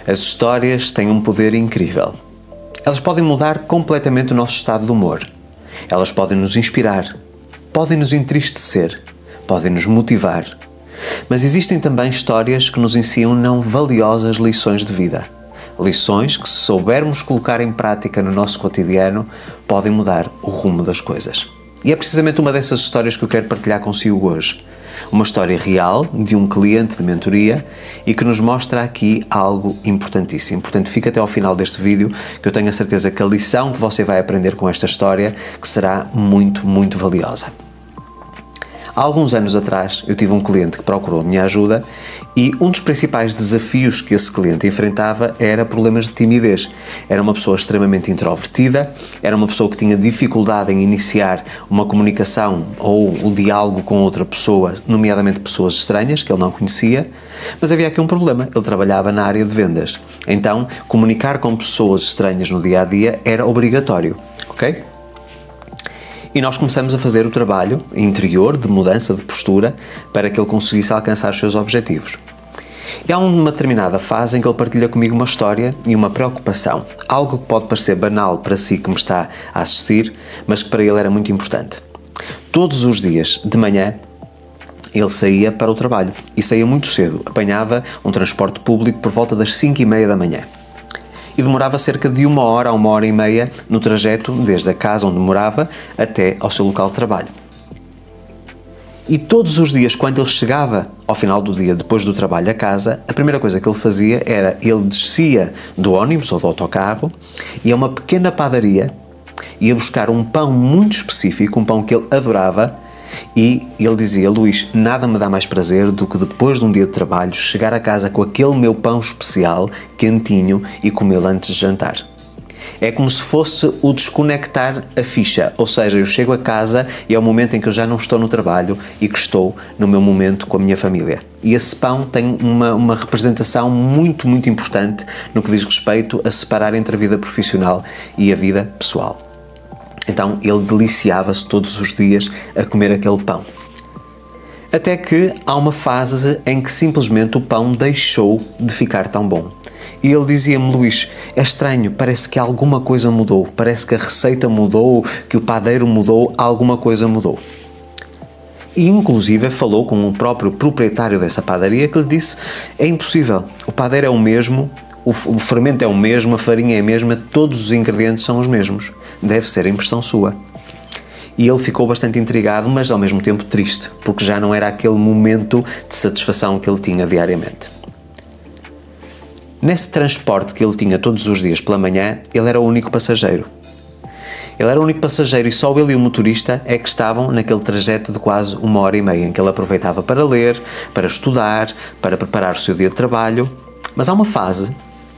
As histórias têm um poder incrível. Elas podem mudar completamente o nosso estado de humor. Elas podem nos inspirar, podem nos entristecer, podem nos motivar. Mas existem também histórias que nos ensinam valiosas lições de vida. Lições que, se soubermos colocar em prática no nosso cotidiano, podem mudar o rumo das coisas. E é precisamente uma dessas histórias que eu quero partilhar consigo hoje. Uma história real de um cliente de mentoria e que nos mostra aqui algo importantíssimo. Portanto, fica até ao final deste vídeo, que eu tenho a certeza que a lição que você vai aprender com esta história que será muito, muito valiosa. Há alguns anos atrás, eu tive um cliente que procurou a minha ajuda e um dos principais desafios que esse cliente enfrentava era problemas de timidez. Era uma pessoa extremamente introvertida, era uma pessoa que tinha dificuldade em iniciar uma comunicação ou o diálogo com outra pessoa, nomeadamente pessoas estranhas que ele não conhecia, mas havia aqui um problema, ele trabalhava na área de vendas. Então, comunicar com pessoas estranhas no dia-a-dia era obrigatório, ok? E nós começamos a fazer o trabalho interior de mudança de postura para que ele conseguisse alcançar os seus objetivos. E há uma determinada fase em que ele partilha comigo uma história e uma preocupação, algo que pode parecer banal para si que me está a assistir, mas que para ele era muito importante. Todos os dias, de manhã, ele saía para o trabalho e saía muito cedo, apanhava um transporte público por volta das 5h30 da manhã. E demorava cerca de 1 hora a 1h30 no trajeto desde a casa onde morava até ao seu local de trabalho. E todos os dias, quando ele chegava ao final do dia, depois do trabalho a casa, a primeira coisa que ele fazia era, ele descia do ônibus ou do autocarro, ia a uma pequena padaria, ia buscar um pão muito específico, um pão que ele adorava, e ele dizia: Luís, nada me dá mais prazer do que depois de um dia de trabalho chegar a casa com aquele meu pão especial, quentinho, e comê-lo antes de jantar. É como se fosse o desconectar a ficha, ou seja, eu chego a casa e é o momento em que eu já não estou no trabalho e que estou no meu momento com a minha família. E esse pão tem uma representação muito, muito importante no que diz respeito a separar entre a vida profissional e a vida pessoal. Então ele deliciava-se todos os dias a comer aquele pão. Até que há uma fase em que simplesmente o pão deixou de ficar tão bom. E ele dizia-me: Luís, é estranho, parece que alguma coisa mudou, parece que a receita mudou, que o padeiro mudou, alguma coisa mudou. E inclusive falou com o próprio proprietário dessa padaria que lhe disse: é impossível, o padeiro é o mesmo, o fermento é o mesmo, a farinha é a mesma, todos os ingredientes são os mesmos. Deve ser a impressão sua. E ele ficou bastante intrigado, mas ao mesmo tempo triste, porque já não era aquele momento de satisfação que ele tinha diariamente. Nesse transporte que ele tinha todos os dias pela manhã, ele era o único passageiro. Ele era o único passageiro e só ele e o motorista é que estavam naquele trajeto de quase 1h30, em que ele aproveitava para ler, para estudar, para preparar o seu dia de trabalho. Mas há uma fase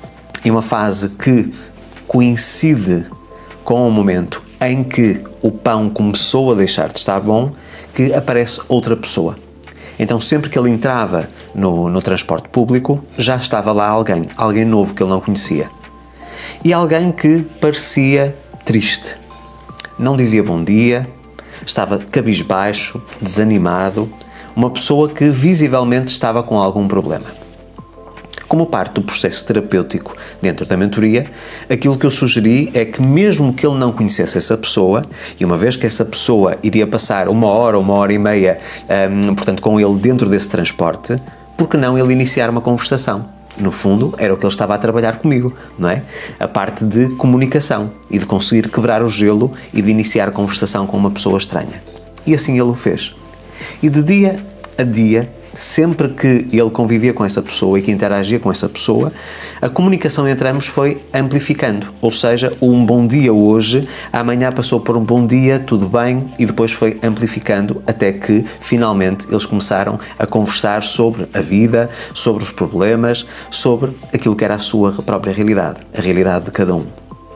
que coincide com o momento em que o pão começou a deixar de estar bom, que aparece outra pessoa. Então sempre que ele entrava no transporte público, já estava lá alguém novo que ele não conhecia. E alguém que parecia triste. Não dizia bom dia, estava cabisbaixo, desanimado, uma pessoa que visivelmente estava com algum problema. Como parte do processo terapêutico dentro da mentoria, aquilo que eu sugeri é que mesmo que ele não conhecesse essa pessoa, e uma vez que essa pessoa iria passar 1 hora, 1h30, portanto com ele dentro desse transporte, por que não ele iniciar uma conversação? No fundo, era o que ele estava a trabalhar comigo, não é? A parte de comunicação e de conseguir quebrar o gelo e de iniciar a conversação com uma pessoa estranha. E assim ele o fez. E de dia a dia, sempre que ele convivia com essa pessoa e que interagia com essa pessoa, a comunicação entre ambos foi amplificando. Ou seja, um bom dia hoje, amanhã passou por um bom dia, tudo bem, e depois foi amplificando até que, finalmente, eles começaram a conversar sobre a vida, sobre os problemas, sobre aquilo que era a sua própria realidade, a realidade de cada um.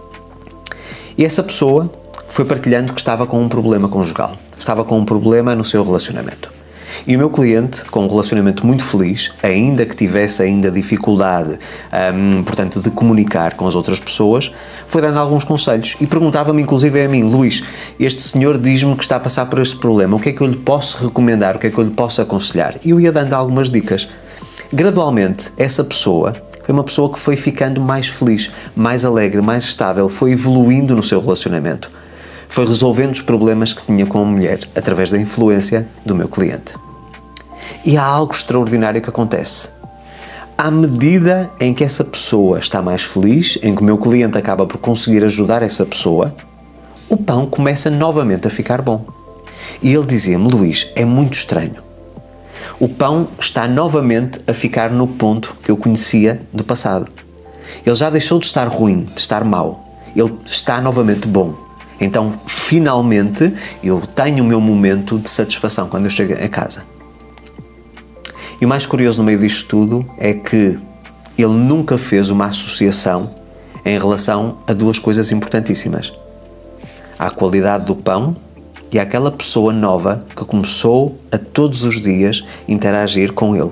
E essa pessoa foi partilhando que estava com um problema conjugal, estava com um problema no seu relacionamento. E o meu cliente, com um relacionamento muito feliz, ainda que tivesse ainda dificuldade, portanto, de comunicar com as outras pessoas, foi dando alguns conselhos e perguntava-me, inclusive a mim: Luís, este senhor diz-me que está a passar por este problema, o que é que eu lhe posso recomendar, o que é que eu lhe posso aconselhar? E eu ia dando algumas dicas. Gradualmente, essa pessoa foi uma pessoa que foi ficando mais feliz, mais alegre, mais estável, foi evoluindo no seu relacionamento. Foi resolvendo os problemas que tinha com a mulher através da influência do meu cliente. E há algo extraordinário que acontece. À medida em que essa pessoa está mais feliz, em que o meu cliente acaba por conseguir ajudar essa pessoa, o pão começa novamente a ficar bom. E ele dizia-me: Luís, é muito estranho. O pão está novamente a ficar no ponto que eu conhecia do passado. Ele já deixou de estar ruim, de estar mau. Ele está novamente bom. Então, finalmente, eu tenho o meu momento de satisfação quando eu chego a casa. E o mais curioso no meio disto tudo é que ele nunca fez uma associação em relação a duas coisas importantíssimas: à qualidade do pão e àquela pessoa nova que começou a todos os dias interagir com ele.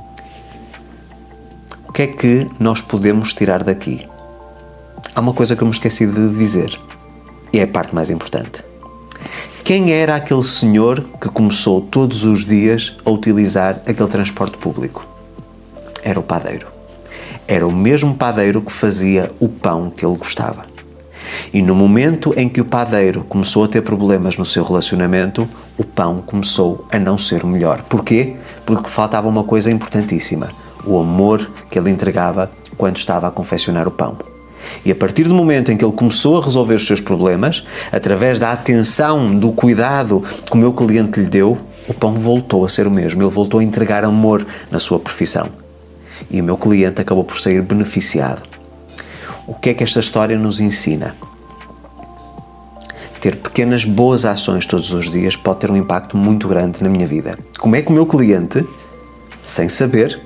O que é que nós podemos tirar daqui? Há uma coisa que eu me esqueci de dizer, e é a parte mais importante. Quem era aquele senhor que começou todos os dias a utilizar aquele transporte público? Era o padeiro. Era o mesmo padeiro que fazia o pão que ele gostava. E no momento em que o padeiro começou a ter problemas no seu relacionamento, o pão começou a não ser o melhor. Porquê? Porque faltava uma coisa importantíssima: o amor que ele entregava quando estava a confeccionar o pão. E a partir do momento em que ele começou a resolver os seus problemas, através da atenção, do cuidado que o meu cliente lhe deu, o pão voltou a ser o mesmo. Ele voltou a entregar amor na sua profissão. E o meu cliente acabou por sair beneficiado. O que é que esta história nos ensina? Ter pequenas boas ações todos os dias pode ter um impacto muito grande na minha vida. Como é que o meu cliente, sem saber,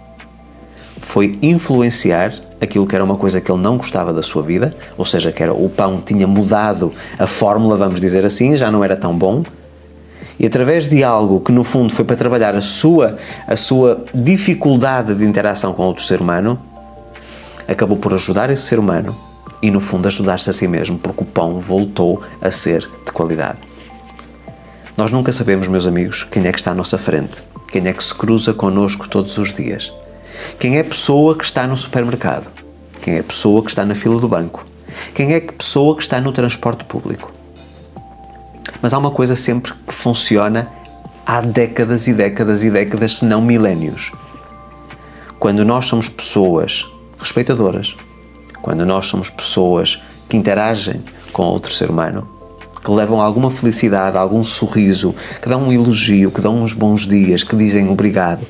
foi influenciar aquilo que era uma coisa que ele não gostava da sua vida, ou seja, que era o pão tinha mudado a fórmula, vamos dizer assim, já não era tão bom, e através de algo que no fundo foi para trabalhar a sua dificuldade de interação com outro ser humano, acabou por ajudar esse ser humano e no fundo ajudar-se a si mesmo, porque o pão voltou a ser de qualidade. Nós nunca sabemos, meus amigos, quem é que está à nossa frente, quem é que se cruza connosco todos os dias. Quem é a pessoa que está no supermercado? Quem é a pessoa que está na fila do banco? Quem é a pessoa que está no transporte público? Mas há uma coisa sempre que funciona há décadas e décadas e décadas, se não milénios. Quando nós somos pessoas respeitadoras, quando nós somos pessoas que interagem com outro ser humano, que levam alguma felicidade, algum sorriso, que dão um elogio, que dão uns bons dias, que dizem obrigado,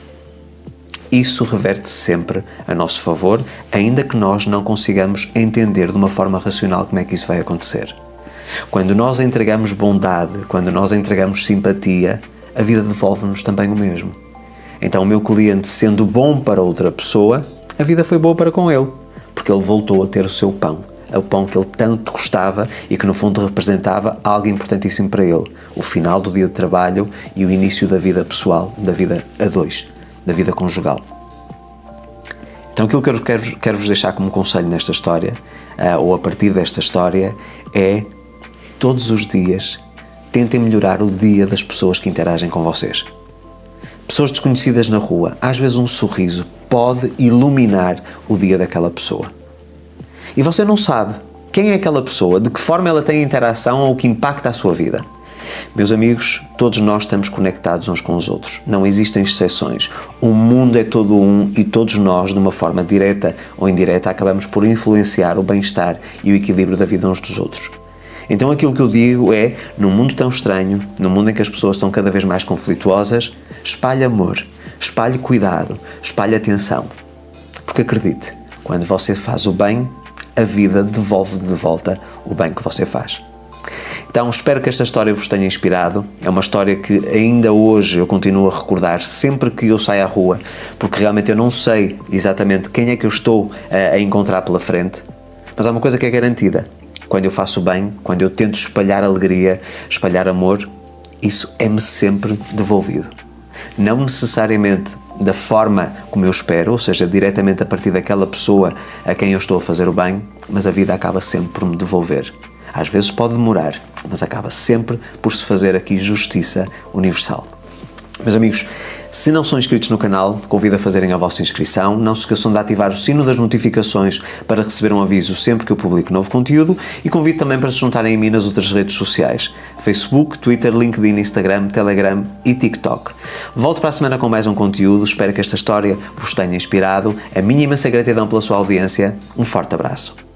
isso reverte sempre a nosso favor, ainda que nós não consigamos entender de uma forma racional como é que isso vai acontecer. Quando nós entregamos bondade, quando nós entregamos simpatia, a vida devolve-nos também o mesmo. Então o meu cliente, sendo bom para outra pessoa, a vida foi boa para com ele, porque ele voltou a ter o seu pão, o pão que ele tanto gostava e que no fundo representava algo importantíssimo para ele, o final do dia de trabalho e o início da vida pessoal, da vida a dois, da vida conjugal. Então aquilo que eu quero vos deixar como conselho nesta história, ou a partir desta história, é todos os dias tentem melhorar o dia das pessoas que interagem com vocês. Pessoas desconhecidas na rua, às vezes um sorriso pode iluminar o dia daquela pessoa. E você não sabe quem é aquela pessoa, de que forma ela tem interação ou que impacta a sua vida. Meus amigos, todos nós estamos conectados uns com os outros. Não existem exceções. O mundo é todo um e todos nós, de uma forma direta ou indireta, acabamos por influenciar o bem-estar e o equilíbrio da vida uns dos outros. Então aquilo que eu digo é, num mundo tão estranho, num mundo em que as pessoas estão cada vez mais conflituosas, espalhe amor, espalhe cuidado, espalhe atenção. Porque acredite, quando você faz o bem, a vida devolve de volta o bem que você faz. Então espero que esta história vos tenha inspirado. É uma história que ainda hoje eu continuo a recordar sempre que eu saio à rua, porque realmente eu não sei exatamente quem é que eu estou a encontrar pela frente, mas há uma coisa que é garantida: quando eu faço bem, quando eu tento espalhar alegria, espalhar amor, isso é-me sempre devolvido. Não necessariamente da forma como eu espero, ou seja, diretamente a partir daquela pessoa a quem eu estou a fazer o bem, mas a vida acaba sempre por me devolver. Às vezes pode demorar, mas acaba sempre por se fazer aqui justiça universal. Meus amigos, Se não são inscritos no canal, convido a fazerem a vossa inscrição. Não se esqueçam de ativar o sino das notificações para receber um aviso sempre que eu publico novo conteúdo e convido também para se juntarem a mim nas outras redes sociais: Facebook, Twitter, LinkedIn, Instagram, Telegram e TikTok. Volto para a semana com mais um conteúdo. Espero que esta história vos tenha inspirado. A minha imensa gratidão pela sua audiência. Um forte abraço.